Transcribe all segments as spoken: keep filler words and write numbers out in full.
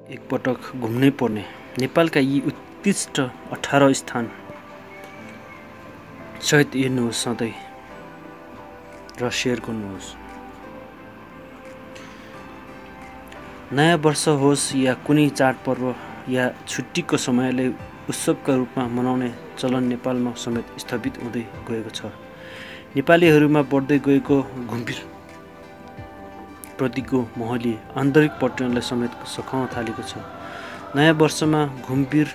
एकपटक घुम्नै पर्ने नेपालका यी उत्कृष्ट अठारह स्थान सहित हेर्नुहोस् सधैँ र सेयर गर्नुहोस्। नयाँ वर्ष होस् या कुनै चाडपर्व या छुट्टीको समयलाई उत्सवका रूपमा मनाउने चलन नेपालमा समेत स्थापित हुँदै गएको छ। नेपालीहरूमा बढ्दै गएको घुम्पिर प्रतिको मोहले आन्तरिक पर्यटनलाई समेत सखाउन थालेको छ। नयाँ वर्षमा घुम्पिर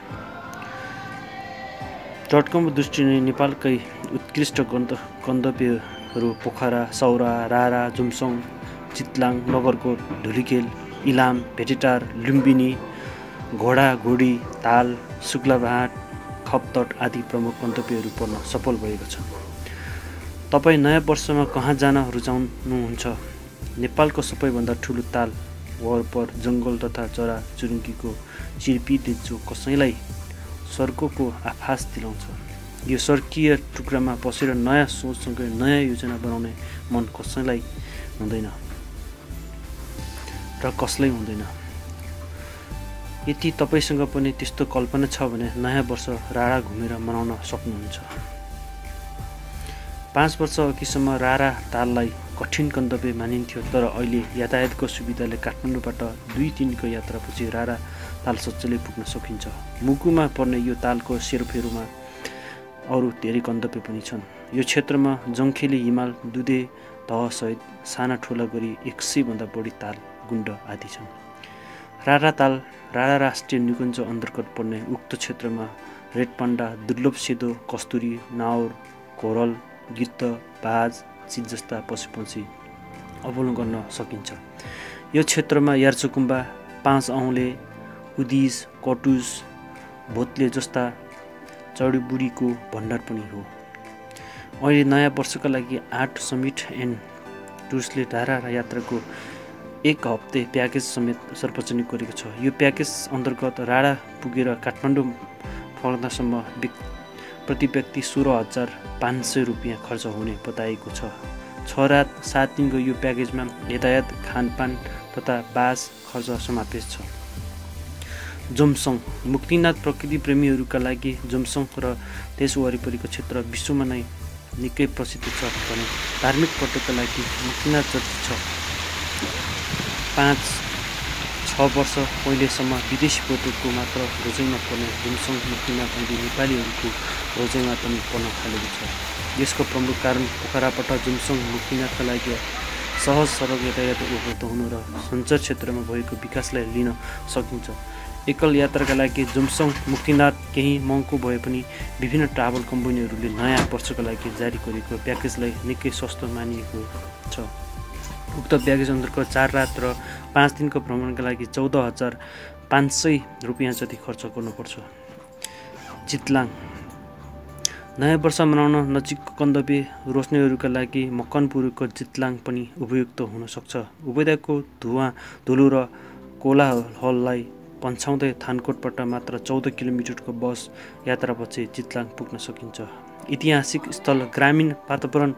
टटकमको दृष्टिले नेपालकै उत्कृष्ट गन्तव्यहरू पोखरा, सौरा, रारा, जुमसङ, चितलाङ, नगरकोट, धुलिखेल, इलाम, भेटेटार, लुम्बिनी, घोडा घोडी, ताल, शुक्लाबहाट, खपतट आदि प्रमुख गन्तव्यहरू पर्न सफल भएको छ। तपाईँ नयाँ वर्षमा कहाँ जान रुचाउनुहुन्छ? नेपालको सबैभन्दा ठुलो ताल वरपर जङ्गल तथा चराचुरुङ्गीको चिरपिटले जो कसैलाई स्वर्गको आभास दिलाउँछ। यो स्वर्गीय टुक्रामा बसेर नयाँ सोचसँगै नयाँ योजना बनाउने मन कसैलाई हुँदैन र कसलाई हुँदैन। यदि तपाईँसँग पनि त्यस्तो कल्पना छ भने नयाँ वर्ष रारा घुमेर मनाउन सक्नुहुन्छ। पाँच वर्ष अघिसम्म रारा ताललाई कठिन गन्तव्य मानिन्थ्यो, तर अहिले यातायातको सुविधाले काठमाडौँबाट दुई दिनको यात्रापछि रारा ताल सजिलै पुग्न सकिन्छ। मुगुमा पर्ने यो तालको सेरोफेरोमा अरू धेरै गन्तव्य पनि छन्। यो क्षेत्रमा जङ्खेली, हिमाल, दुधे तहसहित साना ठुला गरी एक सय भन्दा बढी ताल गुण्ड आदि छन्। रारा ताल रारा राष्ट्रिय निकुञ्ज अन्तर्गत पर्ने उक्त क्षेत्रमा रेडपन्डा, दुर्लभ सेतो, कस्तुरी, नाउर, घोरल, गिद्ध, बाज, चिज जस्ता पशुपक्षी अवलोकन गर्न सकिन्छ। यो क्षेत्रमा यार्चुकुम्बा, पाँच औँले, उदिस, कटुस, भोत्ले जस्ता चढीबुढीको भण्डार पनि हो। अहिले नयाँ वर्षका लागि आठ समिट एन्ड टुर्सले रारा यात्राको एक हप्ते प्याकेज समेत सार्वजनिक गरेको छ। यो प्याकेज अन्तर्गत रारा पुगेर काठमाडौँ फर्कँदासम्म प्रति व्यक्ति सोह्र हजार पाँच सय रुपियाँ खर्च हुने बताएको छ। छ रात सात दिनको यो प्याकेजमा यातायात, खानपान तथा बास खर्च समावेश छ। जुमसङ मुक्तिनाथ प्रकृति प्रेमीहरूका लागि जुमसङ र त्यस वरिपरिको क्षेत्र विश्वमा नै निकै प्रसिद्ध छ भने धार्मिक पर्यटकका लागि मुक्तिनाथ जति छ। पाँच छ वर्ष पहिलेसम्म विदेशी पर्यटकको मात्र रोजाइमा पर्ने जुमसङ मुक्तिनाथ अहिले नेपालीहरूको रोजाइमा पनि पर्न थालेको छ। यसको प्रमुख कारण पोखराबाट जुमसङ मुक्तिनाथका लागि सहज सडक यातायात उपलब्ध हुनु र सञ्चार क्षेत्रमा भएको विकासलाई लिन सकिन्छ। एकल यात्राका लागि जुमसङ मुक्तिनाथ केही महँगो भए पनि विभिन्न ट्राभल कम्पनीहरूले नयाँ वर्षका लागि जारी गरेको प्याकेजलाई निकै सस्तो मानिएको छ। उक्त प्याकेज अन्तर्गत चार रात र पाँच दिनको भ्रमणका लागि चौध हजार पाँच सय रुपियाँ जति खर्च गर्नुपर्छ। चितलाङ नयाँ वर्ष मनाउन नजिकको गन्तव्य रोज्नेहरूका लागि मकनपुरको चितलाङ पनि उपयुक्त हुन सक्छ। उपत्यकाको धुवा धुलो र कोलाहललाई पन्छाउँदै थानकोटबाट मात्र चौध किलोमिटरको बस यात्रापछि चितलाङ पुग्न सकिन्छ। ऐतिहासिक स्थल, ग्रामीण वातावरण,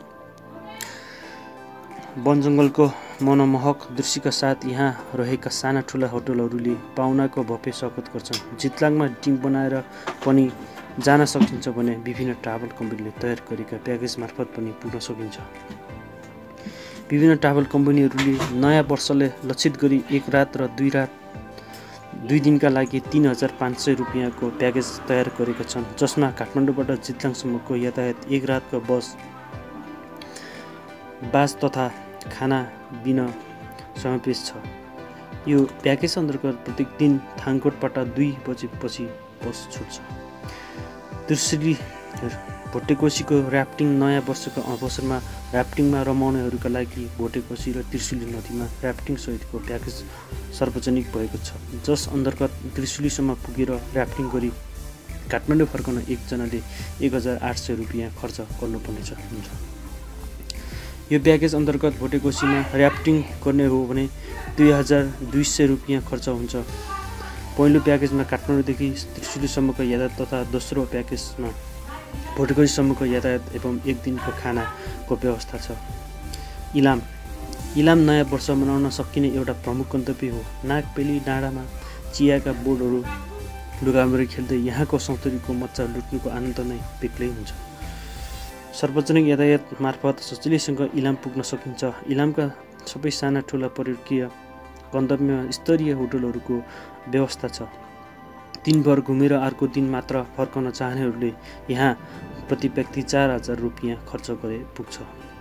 वनजङ्गलको मनमोहक दृश्यका साथ यहाँ रहेका साना ठुला होटलहरूले पाहुनाको भव्य स्वागत गर्छन्। चितलाङमा टिम बनाएर पनि जान सकिन्छ भने विभिन्न ट्राभल कम्पनीले तयार गरेका प्याकेज मार्फत पनि पुग्न सकिन्छ। विभिन्न ट्राभल कम्पनीहरूले नयाँ वर्षले लक्षित गरी एक रात र दुई रात दुई दिनका लागि तीन हजार पाँच सय रुपियाँको प्याकेज तयार गरेका छन्, जसमा काठमाडौँबाट चितलाङसम्मको यातायात, एक रातको बस बास तथा खाना बिना समावेश छ। यो प्याकेज अन्तर्गत प्रत्येक दिन थानकोटबाट दुई बजेपछि बस छुट्छ। त्रिशुली भोटेकोसीको र्याफ्टिङ नयाँ वर्षको अवसरमा र्याफ्टिङमा रमाउनेहरूका लागि भोटेकोसी र त्रिशुली नदीमा र्याफ्टिङ सहितको प्याकेज सार्वजनिक भएको छ, जस अन्तर्गत त्रिशुलीसम्म पुगेर र्याफ्टिङ गरी काठमाडौँ फर्कन एकजनाले एक हजार आठ सय रुपियाँ खर्च गर्नुपर्नेछ हुन्छ। यो प्याकेज अन्तर्गत भोटेकोसीमा र्याफ्टिङ गर्ने हो भने दुई हजार दुई सय रुपियाँ खर्च हुन्छ। पहिलो प्याकेजमा काठमाडौँदेखि त्रिशुलीसम्मको यातायात तथा दोस्रो प्याकेजमा भोटेकोसीसम्मको यातायात एवं एक दिनको खानाको व्यवस्था छ। इलाम इलाम नयाँ वर्ष मनाउन सकिने एउटा प्रमुख गन्तव्य हो। नागबेली डाँडामा चियाका बोर्डहरू लुगाम्बरी खेल्दै यहाँको सौन्दर्यको मजा लुट्नुको आनन्द नै बेग्लै हुन्छ। सार्वजनिक यातायात मार्फत सजिलैसँग इलाम पुग्न सकिन्छ। इलामका सबै साना ठुला पर्यटकीय गन्तव्यमा स्तरीय होटलहरूको व्यवस्था छ। दिनभर घुमेर अर्को दिन मात्र फर्कन चाहनेहरूले यहाँ प्रति व्यक्ति चार हजार रुपियाँ खर्च गरे पुग्छ।